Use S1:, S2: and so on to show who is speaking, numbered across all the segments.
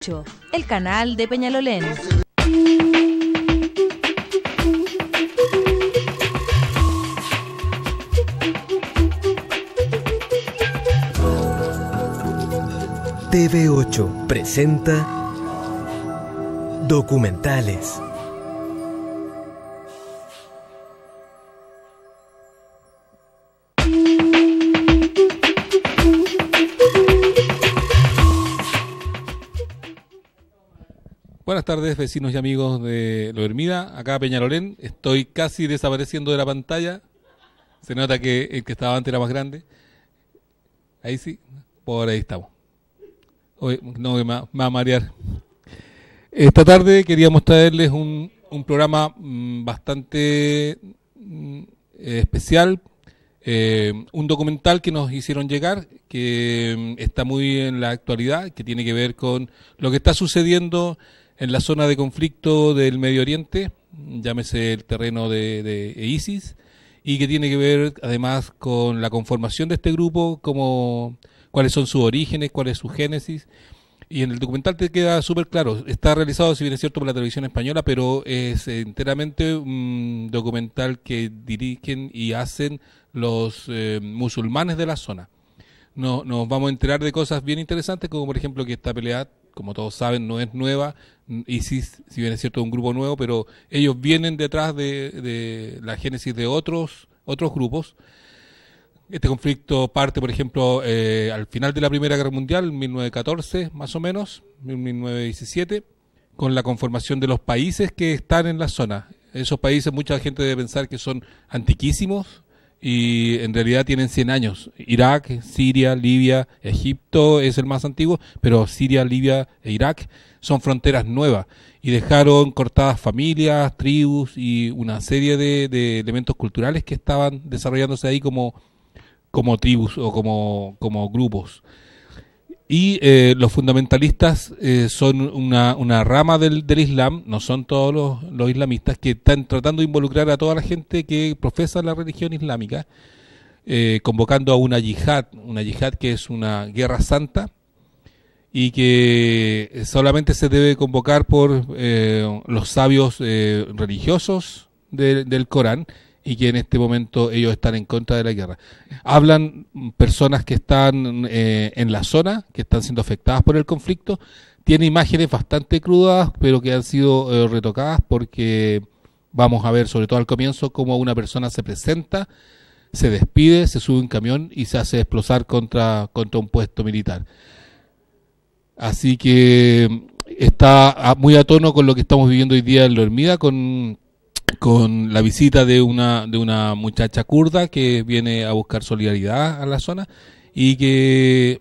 S1: TV8, el canal de Peñalolén.
S2: TV8 presenta documentales.
S3: Buenas tardes, vecinos y amigos de Lo Hermida, acá Peñalolén. Estoy casi desapareciendo de la pantalla. Se nota que el que estaba antes era más grande. Ahí sí, por ahí estamos. Hoy no me va a marear. Esta tarde queríamos traerles un programa bastante especial, un documental que nos hicieron llegar, que está muy en la actualidad, que tiene que ver con lo que está sucediendo en la zona de conflicto del Medio Oriente, llámese el terreno de ISIS, y que tiene que ver además con la conformación de este grupo, cuáles son sus orígenes, cuál es su génesis. Y en el documental te queda súper claro. Está realizado, si bien es cierto, por la televisión española, pero es enteramente un documental que dirigen y hacen los musulmanes de la zona. Nos vamos a enterar de cosas bien interesantes, como por ejemplo que esta pelea, como todos saben, no es nueva. ISIS, si bien es cierto, es un grupo nuevo, pero ellos vienen detrás de la génesis de otros grupos. Este conflicto parte, por ejemplo, al final de la Primera Guerra Mundial, en 1914, más o menos, 1917, con la conformación de los países que están en la zona. Esos países, mucha gente debe pensar que son antiquísimos, y en realidad tienen 100 años. Irak, Siria, Libia, Egipto es el más antiguo, pero Siria, Libia e Irak son fronteras nuevas y dejaron cortadas familias, tribus y una serie de elementos culturales que estaban desarrollándose ahí como tribus o como grupos. Y los fundamentalistas son una rama del Islam, no son todos los islamistas, que están tratando de involucrar a toda la gente que profesa la religión islámica, convocando a una yihad que es una guerra santa, y que solamente se debe convocar por los sabios religiosos del Corán, y que en este momento ellos están en contra de la guerra. Hablan personas que están en la zona, que están siendo afectadas por el conflicto. Tiene imágenes bastante crudas, pero que han sido retocadas, porque vamos a ver, sobre todo al comienzo, cómo una persona se presenta, se despide, se sube a un camión y se hace desplazar contra un puesto militar. Así que está muy a tono con lo que estamos viviendo hoy día en Lo Hermida, con la visita de una muchacha kurda que viene a buscar solidaridad a la zona, y que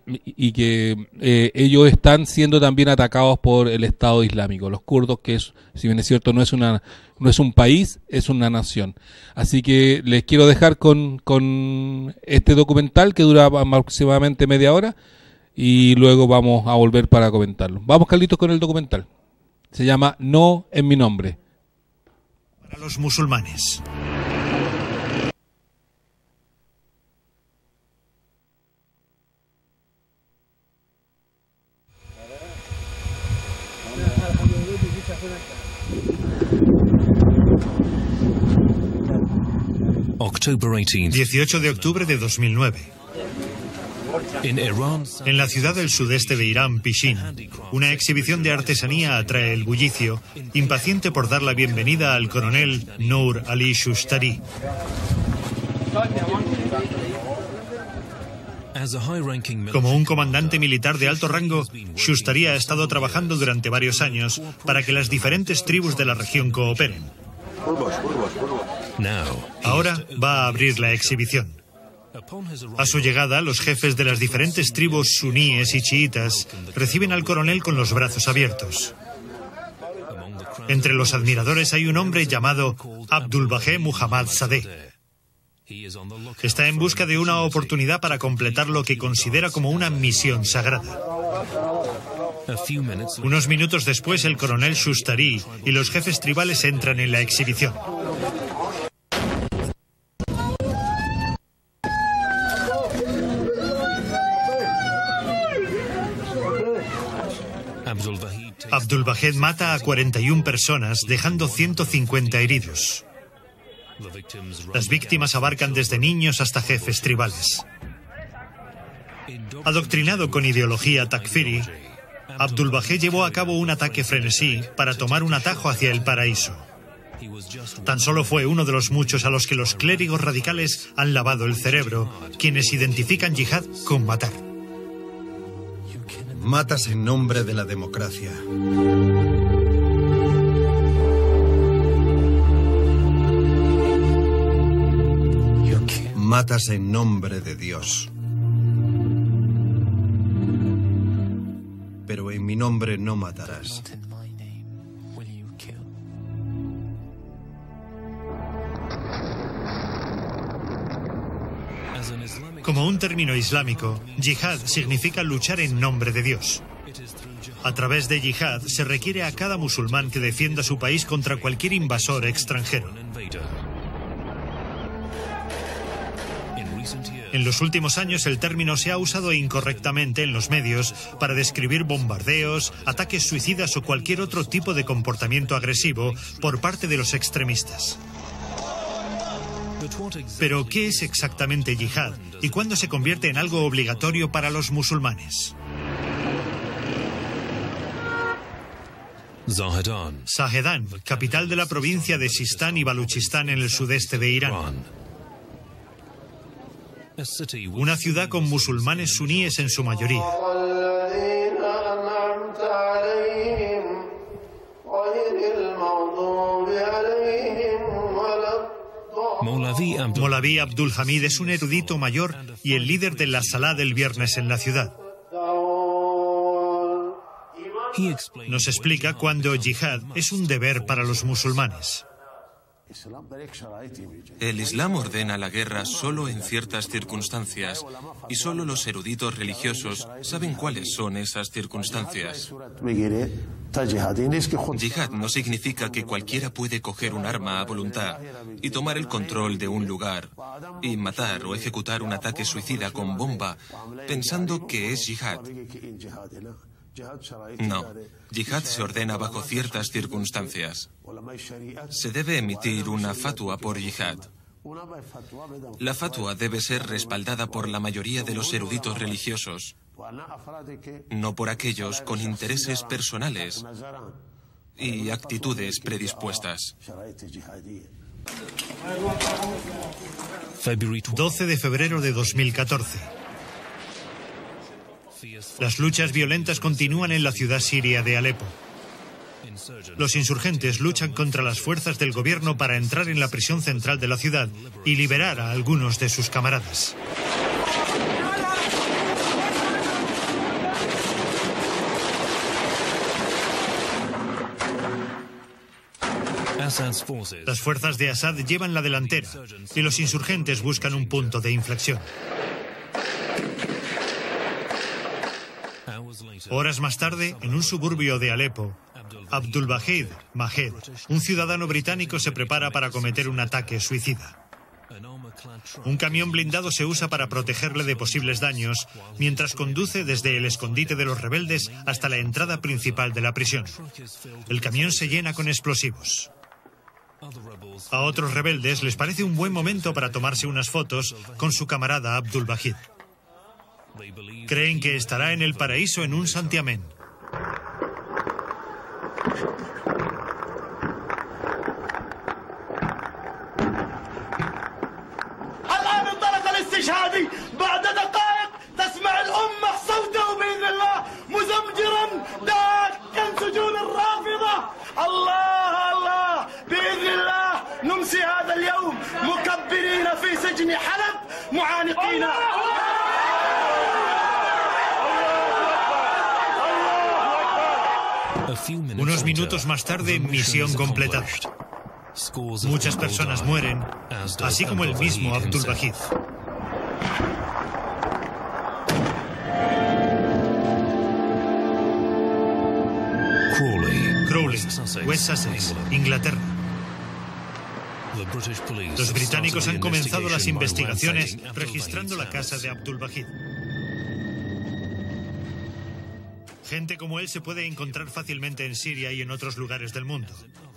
S3: ellos están siendo también atacados por el Estado Islámico, los kurdos, que si bien es cierto no es un país, es una nación. Así que les quiero dejar con este documental que dura aproximadamente media hora, y luego vamos a volver para comentarlo. Vamos, Carlitos, con el documental. Se llama No en mi nombre.
S4: Para los musulmanes.
S5: October
S4: 18 de octubre de 2009. En la ciudad del sudeste de Irán, Pishin, una exhibición de artesanía atrae el bullicio, impaciente por dar la bienvenida al coronel Noor Ali Shushtari. Como un comandante militar de alto rango, Shushtari ha estado trabajando durante varios años para que las diferentes tribus de la región cooperen. Ahora va a abrir la exhibición. A su llegada, los jefes de las diferentes tribus suníes y chiitas reciben al coronel con los brazos abiertos. Entre los admiradores hay un hombre llamado Abdulbahé Muhammad Sadeh. Está en busca de una oportunidad para completar lo que considera como una misión sagrada. Unos minutos después, el coronel Shushtari y los jefes tribales entran en la exhibición. Abdul-Wahid mata a 41 personas, dejando 150 heridos. Las víctimas abarcan desde niños hasta jefes tribales. Adoctrinado con ideología takfiri, Abdul-Wahid llevó a cabo un ataque frenesí para tomar un atajo hacia el paraíso. Tan solo fue uno de los muchos a los que los clérigos radicales han lavado el cerebro, quienes identifican yihad con matar.
S5: Matas en nombre de la democracia. Matas en nombre de Dios. Pero en mi nombre no matarás.
S4: Como un término islámico, yihad significa luchar en nombre de Dios. A través de yihad se requiere a cada musulmán que defienda su país contra cualquier invasor extranjero. En los últimos años el término se ha usado incorrectamente en los medios para describir bombardeos, ataques suicidas o cualquier otro tipo de comportamiento agresivo por parte de los extremistas. Pero, ¿qué es exactamente yihad y cuándo se convierte en algo obligatorio para los musulmanes? Zahedan, capital de la provincia de Sistán y Baluchistán en el sudeste de Irán. Una ciudad con musulmanes suníes en su mayoría. Molaví Abdul Hamid es un erudito mayor y el líder de la Salá del viernes en la ciudad. Nos explica cuándo yihad es un deber para los musulmanes.
S6: El Islam ordena la guerra solo en ciertas circunstancias y solo los eruditos religiosos saben cuáles son esas circunstancias. Yihad no significa que cualquiera puede coger un arma a voluntad y tomar el control de un lugar y matar o ejecutar un ataque suicida con bomba pensando que es yihad. No, yihad se ordena bajo ciertas circunstancias. Se debe emitir una fatwa por yihad. La fatwa debe ser respaldada por la mayoría de los eruditos religiosos, no por aquellos con intereses personales y actitudes predispuestas.
S4: 12 de febrero de 2014. Las luchas violentas continúan en la ciudad siria de Alepo. Los insurgentes luchan contra las fuerzas del gobierno para entrar en la prisión central de la ciudad y liberar a algunos de sus camaradas. Las fuerzas de Assad llevan la delantera y los insurgentes buscan un punto de inflexión. Horas más tarde, en un suburbio de Alepo, Abdul-Wahid Mahed, un ciudadano británico, se prepara para cometer un ataque suicida. Un camión blindado se usa para protegerle de posibles daños, mientras conduce desde el escondite de los rebeldes hasta la entrada principal de la prisión. El camión se llena con explosivos. A otros rebeldes les parece un buen momento para tomarse unas fotos con su camarada Abdul-Wahid. Creen que estará en el paraíso en un santiamén. Unos minutos más tarde, misión completada. Muchas personas mueren, así como el mismo Abdul-Wahid. Crawley, West Sussex, Inglaterra. Los británicos han comenzado las investigaciones registrando la casa de Abdul-Wahid. Gente como él se puede encontrar fácilmente en Siria y en otros lugares del mundo.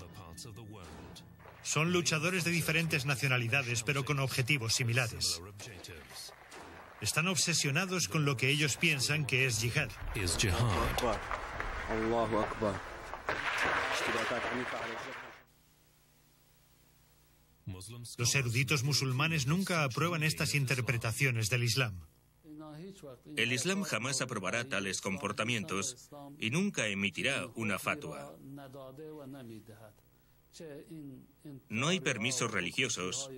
S4: Son luchadores de diferentes nacionalidades, pero con objetivos similares. Están obsesionados con lo que ellos piensan que es yihad. Los eruditos musulmanes nunca aprueban estas interpretaciones del Islam.
S7: El Islam jamás aprobará tales comportamientos y nunca emitirá una fatwa. No hay permisos religiosos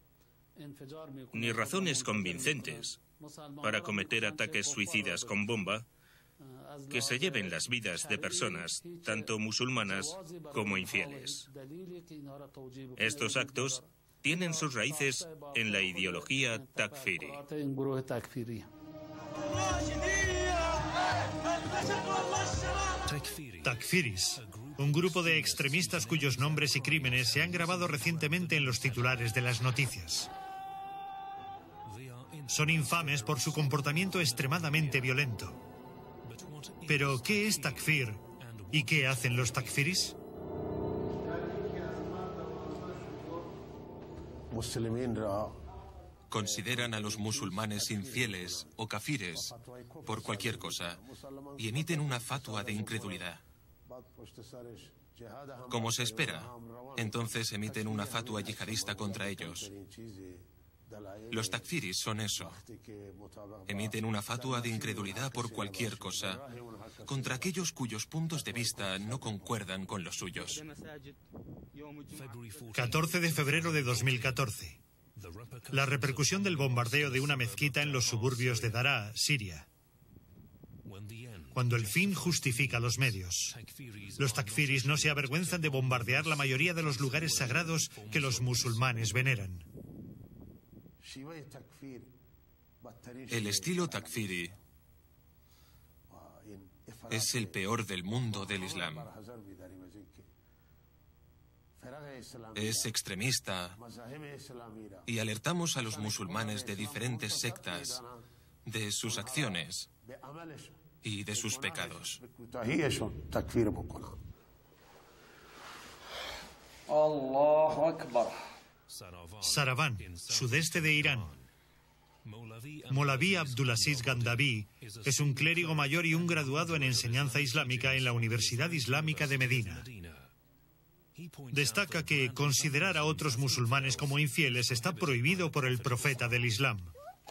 S7: ni razones convincentes para cometer ataques suicidas con bomba que se lleven las vidas de personas, tanto musulmanas como infieles. Estos actos tienen sus raíces en la ideología takfiri.
S4: Takfiris, un grupo de extremistas cuyos nombres y crímenes se han grabado recientemente en los titulares de las noticias. Son infames por su comportamiento extremadamente violento. Pero, ¿qué es takfir? ¿Y qué hacen los takfiris?
S6: Consideran a los musulmanes infieles o kafires por cualquier cosa y emiten una fatua de incredulidad. Como se espera, entonces emiten una fatua yihadista contra ellos. Los takfiris son eso. Emiten una fatua de incredulidad por cualquier cosa contra aquellos cuyos puntos de vista no concuerdan con los suyos.
S4: 14 de febrero de 2014. La repercusión del bombardeo de una mezquita en los suburbios de Daraa, Siria. Cuando el fin justifica los medios. Los takfiris no se avergüenzan de bombardear la mayoría de los lugares sagrados que los musulmanes veneran.
S6: El estilo takfiri es el peor del mundo del Islam. Es extremista y alertamos a los musulmanes de diferentes sectas, de sus acciones y de sus pecados.
S4: Saravan, sudeste de Irán. Molaví Abdulaziz Gandaví es un clérigo mayor y un graduado en enseñanza islámica en la Universidad Islámica de Medina. Destaca que considerar a otros musulmanes como infieles está prohibido por el profeta del Islam.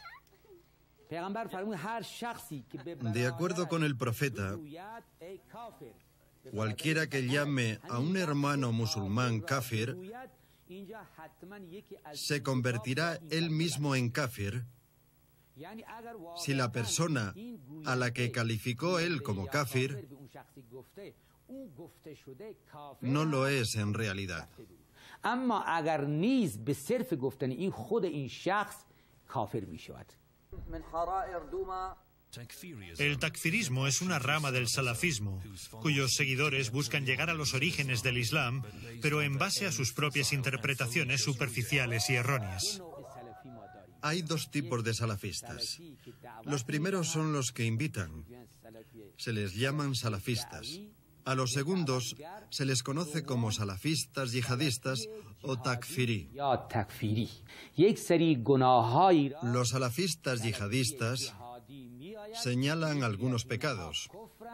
S5: De acuerdo con el profeta, cualquiera que llame a un hermano musulmán kafir se convertirá él mismo en kafir si la persona a la que calificó él como kafir no lo es en realidad.
S4: El takfirismo es una rama del salafismo, cuyos seguidores buscan llegar a los orígenes del Islam, pero en base a sus propias interpretaciones superficiales y erróneas.
S5: Hay dos tipos de salafistas. Los primeros son los que invitan. Se les llaman salafistas. A los segundos se les conoce como salafistas yihadistas o takfiri. Los salafistas yihadistas señalan algunos pecados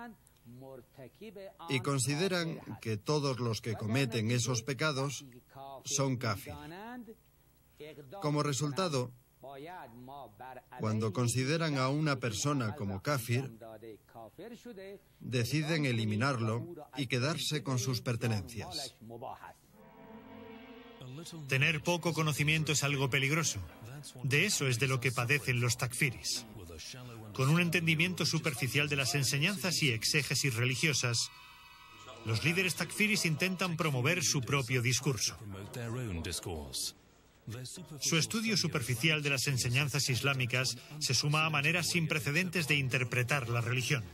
S5: y consideran que todos los que cometen esos pecados son kafir. Como resultado, cuando consideran a una persona como kafir, deciden eliminarlo y quedarse con sus pertenencias.
S4: Tener poco conocimiento es algo peligroso. De eso es de lo que padecen los takfiris. Con un entendimiento superficial de las enseñanzas y exégesis religiosas, los líderes takfiris intentan promover su propio discurso. Su estudio superficial de las enseñanzas islámicas se suma a maneras sin precedentes de interpretar la religión.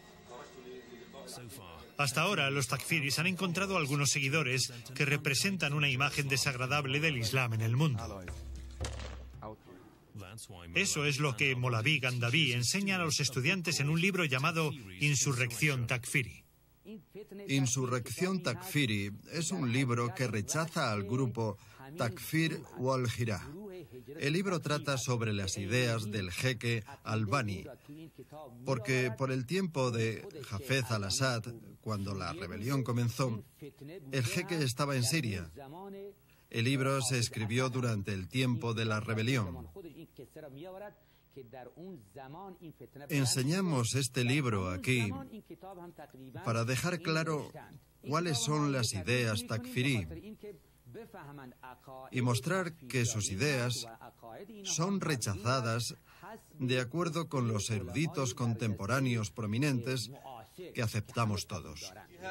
S4: Hasta ahora, los takfiris han encontrado algunos seguidores que representan una imagen desagradable del Islam en el mundo. Eso es lo que Molaví Gandaví enseña a los estudiantes en un libro llamado Insurrección Takfiri.
S5: Insurrección Takfiri es un libro que rechaza al grupo Takfir wal Jirah. El libro trata sobre las ideas del jeque Albani, porque por el tiempo de Hafez al-Assad, cuando la rebelión comenzó, el jeque estaba en Siria. El libro se escribió durante el tiempo de la rebelión. Enseñamos este libro aquí para dejar claro cuáles son las ideas takfirí y mostrar que sus ideas son rechazadas de acuerdo con los eruditos contemporáneos prominentes que aceptamos todos.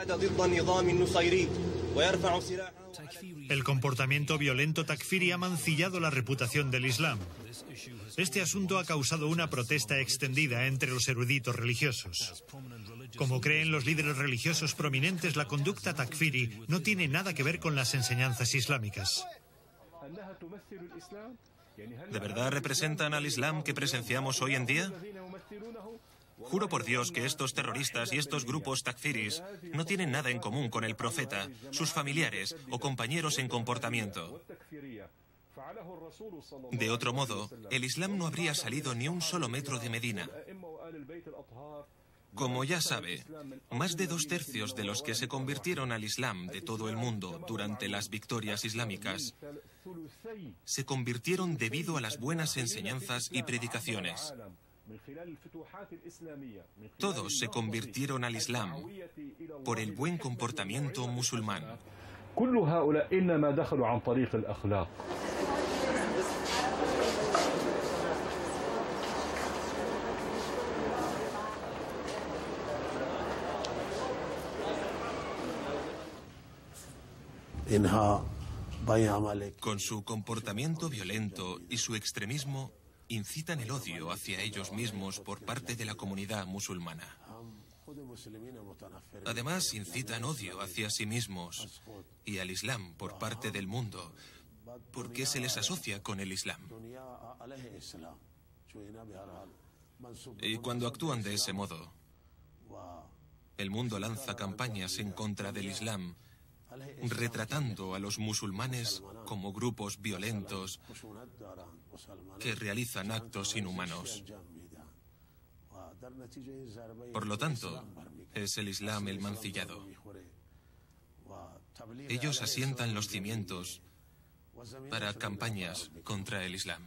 S4: El comportamiento violento takfiri ha mancillado la reputación del Islam. Este asunto ha causado una protesta extendida entre los eruditos religiosos. Como creen los líderes religiosos prominentes, la conducta takfiri no tiene nada que ver con las enseñanzas islámicas.
S6: ¿De verdad representan al Islam que presenciamos hoy en día? Juro por Dios que estos terroristas y estos grupos takfiris no tienen nada en común con el profeta, sus familiares o compañeros en comportamiento. De otro modo, el Islam no habría salido ni un solo metro de Medina. Como ya sabe, más de 2/3 de los que se convirtieron al Islam de todo el mundo durante las victorias islámicas se convirtieron debido a las buenas enseñanzas y predicaciones. Todos se convirtieron al Islam por el buen comportamiento musulmán. Con su comportamiento violento y su extremismo, incitan el odio hacia ellos mismos por parte de la comunidad musulmana. Además, incitan odio hacia sí mismos y al Islam por parte del mundo, porque se les asocia con el Islam. Y cuando actúan de ese modo, el mundo lanza campañas en contra del Islam, retratando a los musulmanes como grupos violentos que realizan actos inhumanos. Por lo tanto, es el Islam el mancillado. Ellos asientan los cimientos para campañas contra el Islam.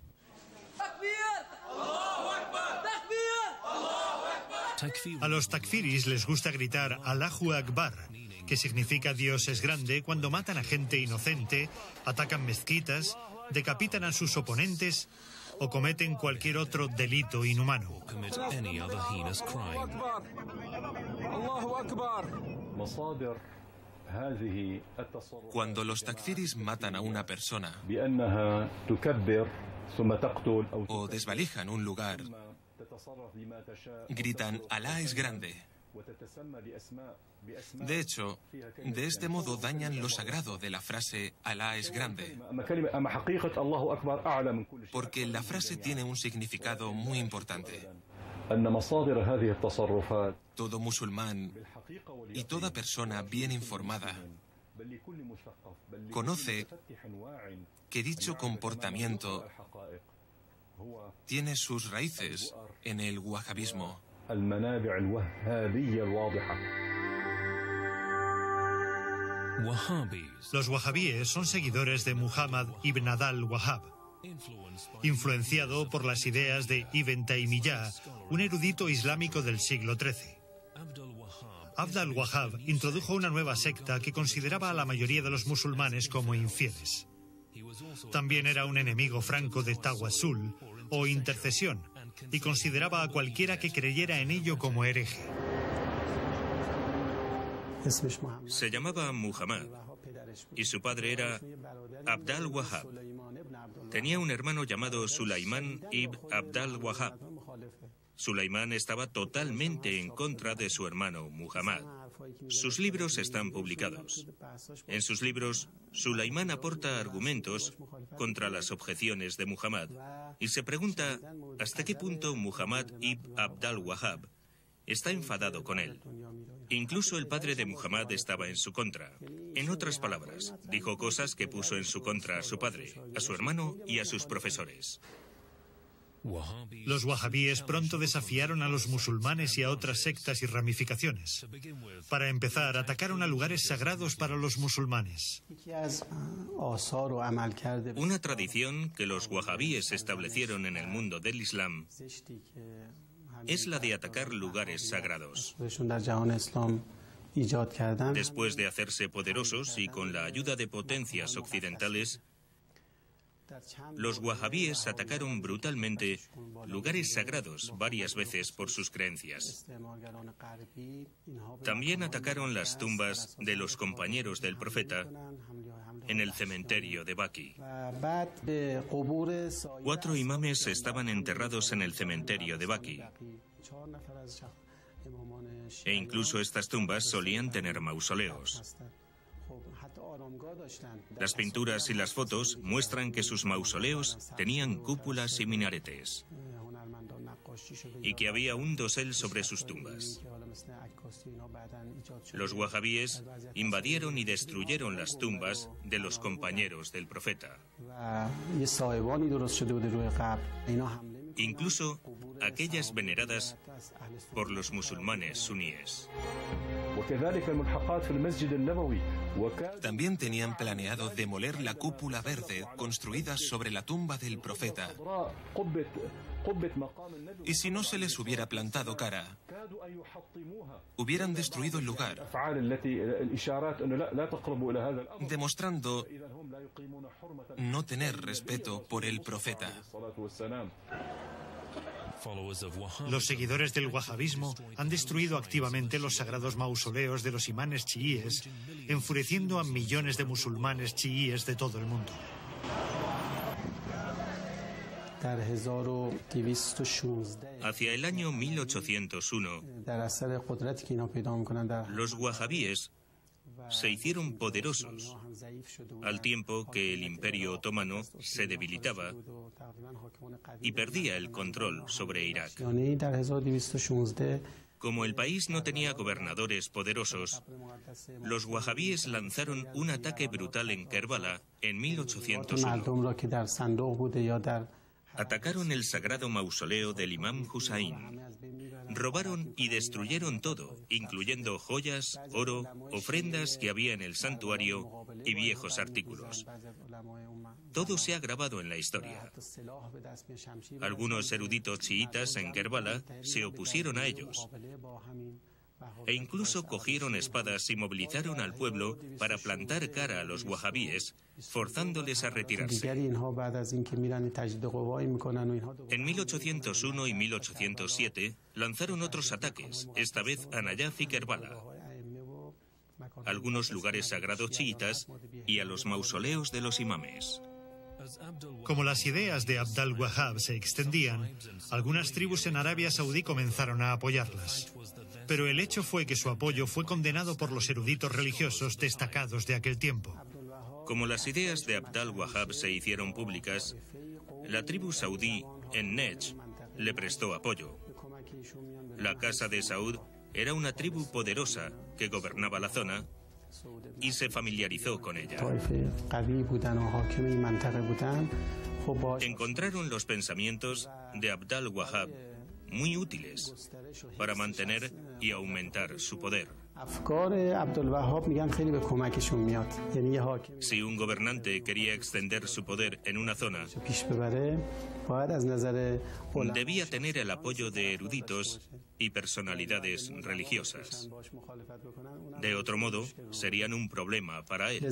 S4: A los takfiris les gusta gritar Allahu Akbar, que significa Dios es grande, cuando matan a gente inocente, atacan mezquitas, decapitan a sus oponentes o cometen cualquier otro delito inhumano.
S6: Cuando los takfiris matan a una persona o desvalijan un lugar, gritan Alá es grande. De hecho, de este modo dañan lo sagrado de la frase Alá es grande, porque la frase tiene un significado muy importante. Todo musulmán y toda persona bien informada conoce que dicho comportamiento tiene sus raíces en el wahabismo.
S4: Los wahabíes son seguidores de Muhammad ibn al-Wahhab, influenciado por las ideas de Ibn Taymiyyah, un erudito islámico del siglo XIII. Abd al-Wahhab introdujo una nueva secta que consideraba a la mayoría de los musulmanes como infieles. También era un enemigo franco de tawassul o intercesión y consideraba a cualquiera que creyera en ello como hereje.
S7: Se llamaba Muhammad y su padre era Abd al-Wahhab. Tenía un hermano llamado Sulaimán ibn Abd al-Wahhab. Sulaimán estaba totalmente en contra de su hermano Muhammad. Sus libros están publicados. En sus libros, Sulaimán aporta argumentos contra las objeciones de Muhammad y se pregunta hasta qué punto Muhammad ibn Abd al-Wahhab está enfadado con él. Incluso el padre de Muhammad estaba en su contra. En otras palabras, dijo cosas que puso en su contra a su padre, a su hermano y a sus profesores.
S4: Los wahabíes pronto desafiaron a los musulmanes y a otras sectas y ramificaciones. Para empezar, atacaron a lugares sagrados para los musulmanes.
S7: Una tradición que los wahabíes establecieron en el mundo del Islam es la de atacar lugares sagrados. Después de hacerse poderosos y con la ayuda de potencias occidentales, los wahabíes atacaron brutalmente lugares sagrados varias veces por sus creencias. También atacaron las tumbas de los compañeros del profeta en el cementerio de Baqi. 4 imames estaban enterrados en el cementerio de Baqi. E incluso estas tumbas solían tener mausoleos. Las pinturas y las fotos muestran que sus mausoleos tenían cúpulas y minaretes y que había un dosel sobre sus tumbas. Los wahabíes invadieron y destruyeron las tumbas de los compañeros del profeta. Incluso aquellas veneradas por los musulmanes suníes.
S6: También tenían planeado demoler la cúpula verde construida sobre la tumba del profeta. Y si no se les hubiera plantado cara, hubieran destruido el lugar, demostrando no tener respeto por el profeta.
S4: Los seguidores del wahabismo han destruido activamente los sagrados mausoleos de los imanes chiíes, enfureciendo a millones de musulmanes chiíes de todo el mundo.
S7: Hacia el año 1801, los wahabíes se hicieron poderosos, al tiempo que el Imperio Otomano se debilitaba y perdía el control sobre Irak. Como el país no tenía gobernadores poderosos, los wahabíes lanzaron un ataque brutal en Kerbala en 1801. Atacaron el sagrado mausoleo del imam Husayn. Robaron y destruyeron todo, incluyendo joyas, oro, ofrendas que había en el santuario y viejos artículos. Todo se ha grabado en la historia. Algunos eruditos chiitas en Kerbala se opusieron a ellos e incluso cogieron espadas y movilizaron al pueblo para plantar cara a los wahabíes, forzándoles a retirarse. En 1801 y 1807 lanzaron otros ataques, esta vez a Nayaf y Kerbala, algunos lugares sagrados chiitas y a los mausoleos de los imames.
S4: Como las ideas de Abd al-Wahhab se extendían, algunas tribus en Arabia Saudí comenzaron a apoyarlas. Pero el hecho fue que su apoyo fue condenado por los eruditos religiosos destacados de aquel tiempo.
S7: Como las ideas de Abd al-Wahhab se hicieron públicas, la tribu saudí en Nejd le prestó apoyo. La Casa de Saud era una tribu poderosa que gobernaba la zona y se familiarizó con ella. Encontraron los pensamientos de Abd al-Wahhab muy útiles para mantener y aumentar su poder. Si un gobernante quería extender su poder en una zona, debía tener el apoyo de eruditos y personalidades religiosas. De otro modo, serían un problema para él.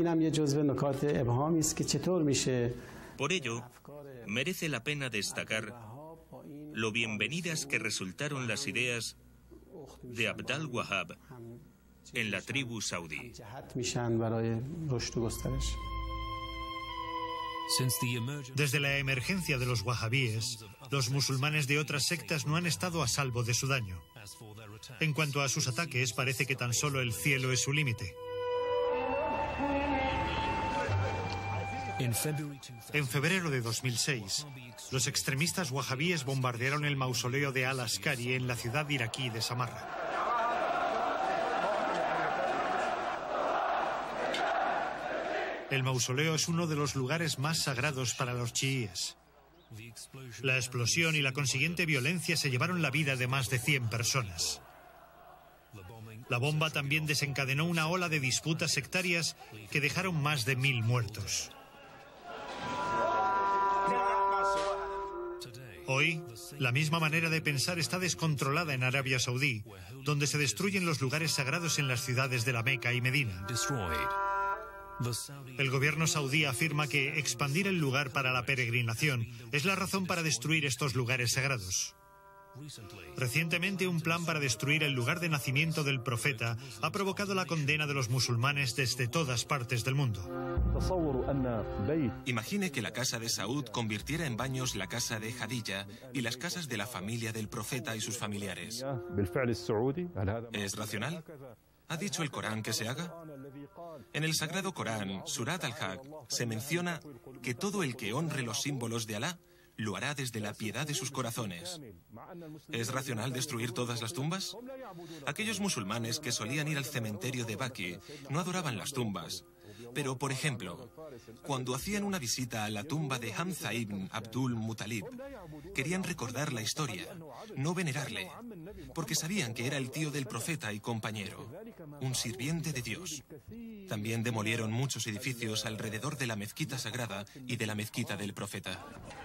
S7: Por ello, merece la pena destacar lo bienvenidas que resultaron las ideas de Abd al-Wahhab en la tribu saudí.
S4: Desde la emergencia de los wahabíes, los musulmanes de otras sectas no han estado a salvo de su daño. En cuanto a sus ataques, parece que tan solo el cielo es su límite. En febrero de 2006, los extremistas wahabíes bombardearon el mausoleo de al-Askari en la ciudad iraquí de Samarra. El mausoleo es uno de los lugares más sagrados para los chiíes. La explosión y la consiguiente violencia se llevaron la vida de más de 100 personas. La bomba también desencadenó una ola de disputas sectarias que dejaron más de 1000 muertos. Hoy, la misma manera de pensar está descontrolada en Arabia Saudí, donde se destruyen los lugares sagrados en las ciudades de la Meca y Medina. El gobierno saudí afirma que expandir el lugar para la peregrinación es la razón para destruir estos lugares sagrados. Recientemente, un plan para destruir el lugar de nacimiento del profeta ha provocado la condena de los musulmanes desde todas partes del mundo.
S6: Imagine que la casa de Saúd convirtiera en baños la casa de Jadilla y las casas de la familia del profeta y sus familiares. ¿Es racional? ¿Ha dicho el Corán que se haga? En el Sagrado Corán, Surat al-Hajj, se menciona que todo el que honre los símbolos de Alá lo hará desde la piedad de sus corazones. ¿Es racional destruir todas las tumbas? Aquellos musulmanes que solían ir al cementerio de Baqi no adoraban las tumbas. Pero, por ejemplo, cuando hacían una visita a la tumba de Hamza ibn Abdul Muttalib, querían recordar la historia, no venerarle, porque sabían que era el tío del profeta y compañero, un sirviente de Dios. También demolieron muchos edificios alrededor de la mezquita sagrada y de la mezquita del profeta.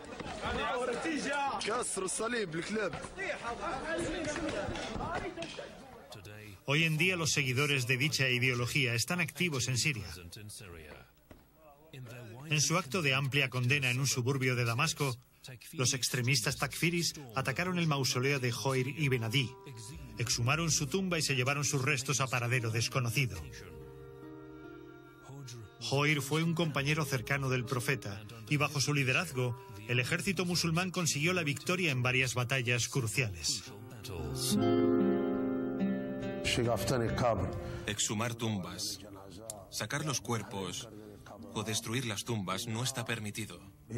S4: Hoy en día los seguidores de dicha ideología están activos en Siria. En su acto de amplia condena en un suburbio de Damasco, los extremistas takfiris atacaron el mausoleo de Joir ibn Adi, exhumaron su tumba y se llevaron sus restos a paradero desconocido. Joir fue un compañero cercano del profeta y bajo su liderazgo, el ejército musulmán consiguió la victoria en varias batallas cruciales.
S6: Exhumar tumbas, sacar los cuerpos o destruir las tumbas no está permitido.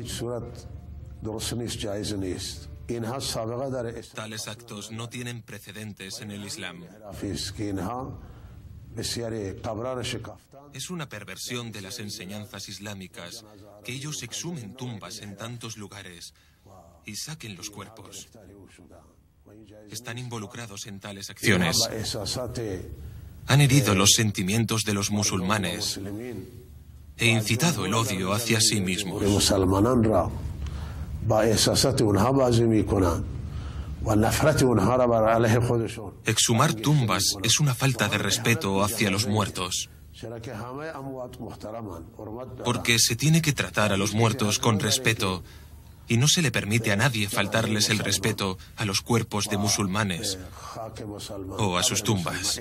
S6: Tales actos no tienen precedentes en el Islam. Es una perversión de las enseñanzas islámicas que ellos exhumen tumbas en tantos lugares y saquen los cuerpos. Están involucrados en tales acciones. Han herido los sentimientos de los musulmanes e incitado el odio hacia sí mismos. Exhumar tumbas es una falta de respeto hacia los muertos, porque se tiene que tratar a los muertos con respeto y no se le permite a nadie faltarles el respeto a los cuerpos de musulmanes o a sus tumbas.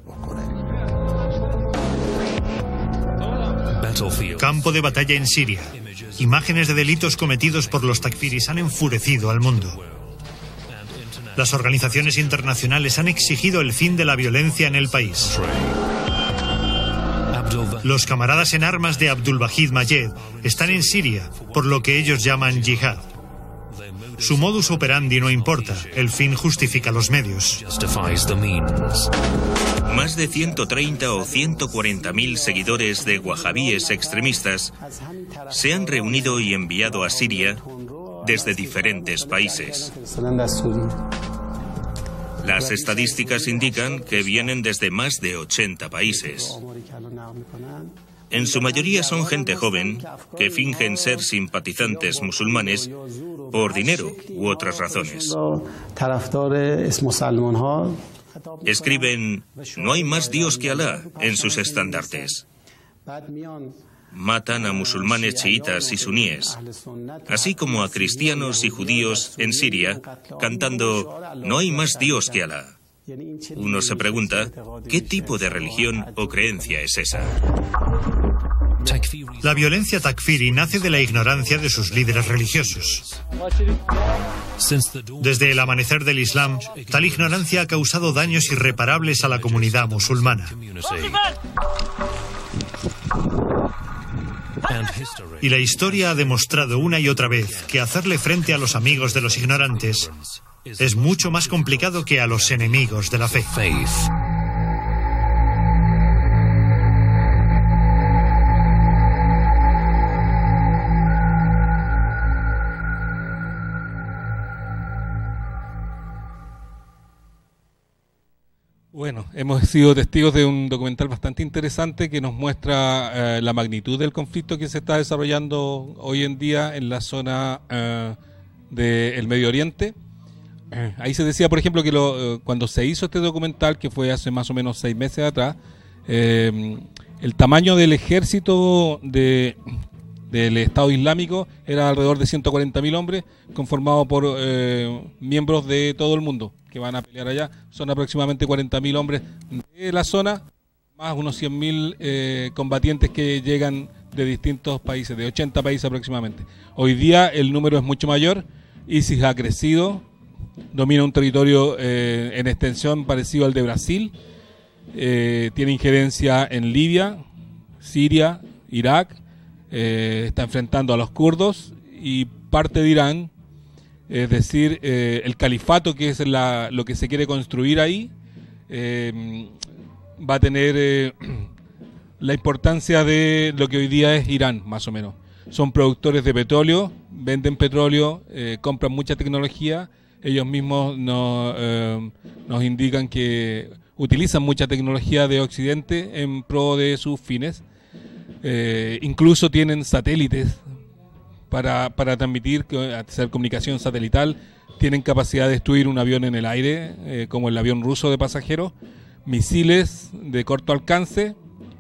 S4: Campo de batalla en Siria. Imágenes de delitos cometidos por los takfiris han enfurecido al mundo. Las organizaciones internacionales han exigido el fin de la violencia en el país. Los camaradas en armas de Abdulbahid Mayed están en Siria, por lo que ellos llaman yihad. Su modus operandi no importa, el fin justifica los medios.
S7: Más de 130 o 140.000 seguidores de wahabíes extremistas se han reunido y enviado a Siria desde diferentes países. Las estadísticas indican que vienen desde más de 80 países. En su mayoría son gente joven que fingen ser simpatizantes musulmanes por dinero u otras razones. Escriben "No hay más Dios que Alá" en sus estandartes. Matan a musulmanes chiitas y suníes, así como a cristianos y judíos en Siria, cantando "No hay más Dios que Alá". Uno se pregunta, ¿qué tipo de religión o creencia es esa?
S4: La violencia takfiri nace de la ignorancia de sus líderes religiosos. Desde el amanecer del Islam, tal ignorancia ha causado daños irreparables a la comunidad musulmana. Y la historia ha demostrado una y otra vez que hacerle frente a los amigos de los ignorantes es mucho más complicado que a los enemigos de la fe.
S3: Bueno, hemos sido testigos de un documental bastante interesante que nos muestra la magnitud del conflicto que se está desarrollando hoy en día en la zona del Medio Oriente. Ahí se decía, por ejemplo, que cuando se hizo este documental, que fue hace más o menos 6 meses atrás, el tamaño del ejército del Estado Islámico era alrededor de 140.000 hombres, conformado por miembros de todo el mundo que van a pelear allá. Son aproximadamente 40.000 hombres de la zona, más unos 100.000 combatientes que llegan de distintos países, de 80 países aproximadamente. Hoy día el número es mucho mayor. ISIS ha crecido, domina un territorio en extensión parecido al de Brasil, tiene injerencia en Libia, Siria, Irak, está enfrentando a los kurdos y parte de Irán. Es decir, el califato, que es lo que se quiere construir ahí, va a tener la importancia de lo que hoy día es Irán, más o menos. Son productores de petróleo, venden petróleo, compran mucha tecnología. Ellos mismos nos indican que utilizan mucha tecnología de Occidente en pro de sus fines. Incluso tienen satélites para transmitir, hacer comunicación satelital. Tienen capacidad de destruir un avión en el aire, como el avión ruso de pasajeros, misiles de corto alcance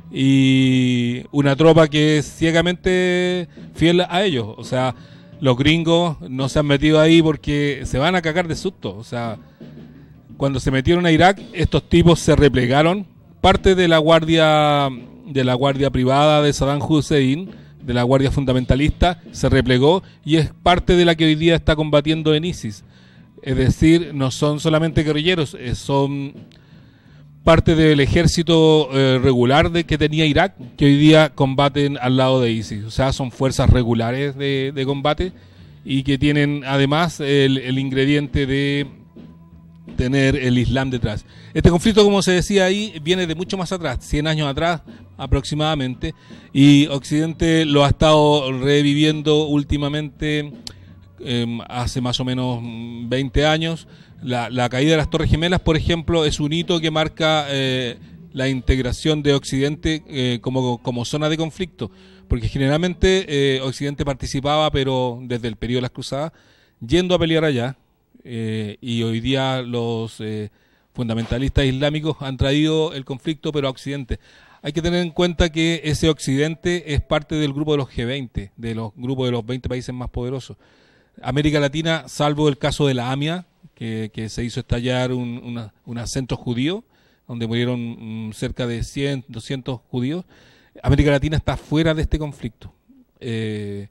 S3: y una tropa que es ciegamente fiel a ellos. O sea, los gringos no se han metido ahí porque se van a cagar de susto. O sea, cuando se metieron a Irak, estos tipos se replegaron. Parte de la guardia privada de Saddam Hussein, de la guardia fundamentalista, se replegó y es parte de la que hoy día está combatiendo en ISIS. Es decir, no son solamente guerrilleros, son parte del ejército regular que tenía Irak, que hoy día combaten al lado de ISIS. O sea, son fuerzas regulares de combate y que tienen además el ingrediente de tener el Islam detrás. Este conflicto, como se decía ahí, viene de mucho más atrás, 100 años atrás aproximadamente, y Occidente lo ha estado reviviendo últimamente, hace más o menos 20 años. La caída de las Torres Gemelas, por ejemplo, es un hito que marca la integración de Occidente como zona de conflicto, porque generalmente Occidente participaba, pero desde el periodo de las Cruzadas, yendo a pelear allá, y hoy día los fundamentalistas islámicos han traído el conflicto, pero a Occidente. Hay que tener en cuenta que ese Occidente es parte del grupo de los G20, de los grupos de los 20 países más poderosos. América Latina, salvo el caso de la AMIA, que se hizo estallar un centro judío, donde murieron cerca de 100, 200 judíos. América Latina está fuera de este conflicto. Es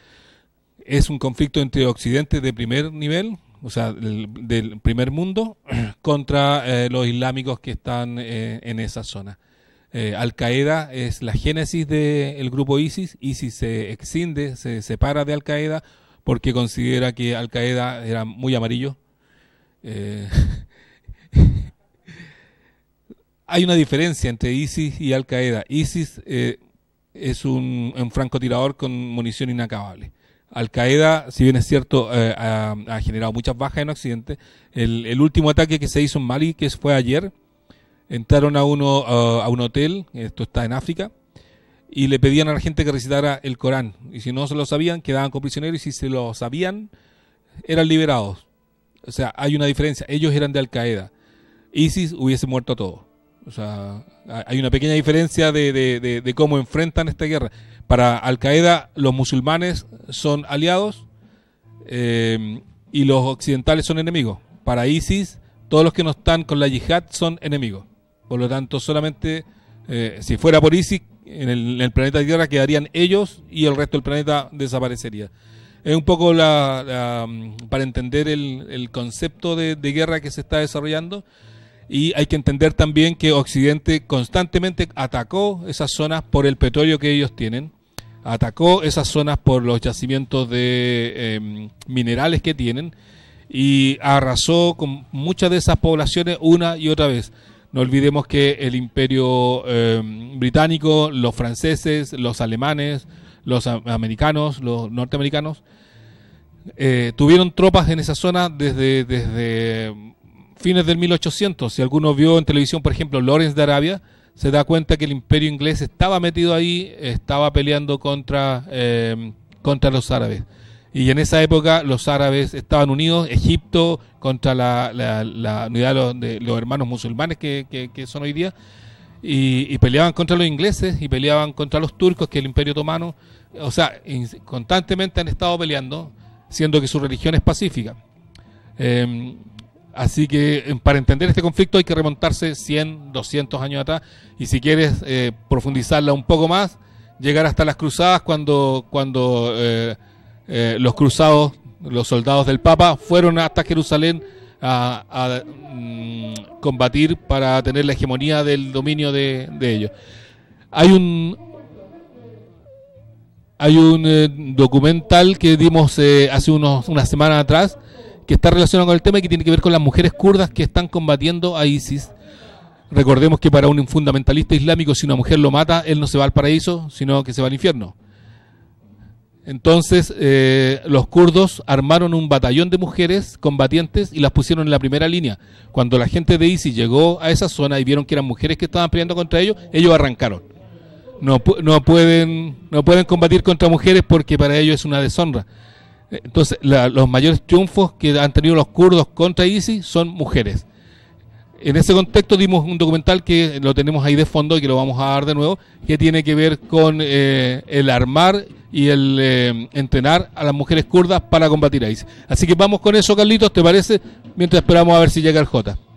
S3: un conflicto entre Occidente de primer nivel, o sea, del primer mundo, contra los islámicos que están en esa zona. Al-Qaeda es la génesis del grupo ISIS. ISIS se exciende, se separa de Al-Qaeda porque considera que Al-Qaeda era muy amarillo. Hay una diferencia entre ISIS y Al-Qaeda. ISIS es un francotirador con munición inacabable. Al-Qaeda, si bien es cierto, ha generado muchas bajas en Occidente. El último ataque que se hizo en Mali, que fue ayer, entraron a un hotel, esto está en África, y le pedían a la gente que recitara el Corán. Y si no se lo sabían, quedaban con prisioneros, y si se lo sabían, eran liberados. O sea, hay una diferencia. Ellos eran de Al-Qaeda. ISIS hubiese muerto a todos. O sea, hay una pequeña diferencia de cómo enfrentan esta guerra. Para Al-Qaeda, los musulmanes son aliados y los occidentales son enemigos. Para ISIS, todos los que no están con la yihad son enemigos. Por lo tanto, solamente si fuera por ISIS, en el planeta Tierra quedarían ellos y el resto del planeta desaparecería. Es un poco para entender el concepto de guerra que se está desarrollando, y hay que entender también que Occidente constantemente atacó esas zonas por el petróleo que ellos tienen, atacó esas zonas por los yacimientos de minerales que tienen, y arrasó con muchas de esas poblaciones una y otra vez. No olvidemos que el imperio británico, los franceses, los alemanes, los americanos, los norteamericanos, tuvieron tropas en esa zona desde fines del 1800. Si alguno vio en televisión, por ejemplo, Lawrence de Arabia, se da cuenta que el imperio inglés estaba metido ahí, estaba peleando contra los árabes. Y en esa época los árabes estaban unidos, Egipto contra la unidad de los hermanos musulmanes que son hoy día, y peleaban contra los ingleses y peleaban contra los turcos, que es el imperio otomano. O sea, constantemente han estado peleando, siendo que su religión es pacífica. Así que para entender este conflicto hay que remontarse 100, 200 años atrás, y si quieres profundizarla un poco más, llegar hasta las cruzadas, cuando los cruzados, los soldados del Papa, fueron hasta Jerusalén a combatir para tener la hegemonía del dominio de ellos. Hay un documental que dimos hace unas semanas atrás, que está relacionado con el tema y que tiene que ver con las mujeres kurdas que están combatiendo a ISIS. Recordemos que para un fundamentalista islámico, si una mujer lo mata, él no se va al paraíso, sino que se va al infierno. Entonces, los kurdos armaron un batallón de mujeres combatientes y las pusieron en la primera línea. Cuando la gente de ISIS llegó a esa zona y vieron que eran mujeres que estaban peleando contra ellos arrancaron. No pueden combatir contra mujeres porque para ellos es una deshonra. Entonces, los mayores triunfos que han tenido los kurdos contra ISIS son mujeres. En ese contexto dimos un documental que lo tenemos ahí de fondo y que lo vamos a dar de nuevo, que tiene que ver con el armar y el entrenar a las mujeres kurdas para combatir a ISIS. Así que vamos con eso, Carlitos, ¿te parece? Mientras esperamos a ver si llega el Jota.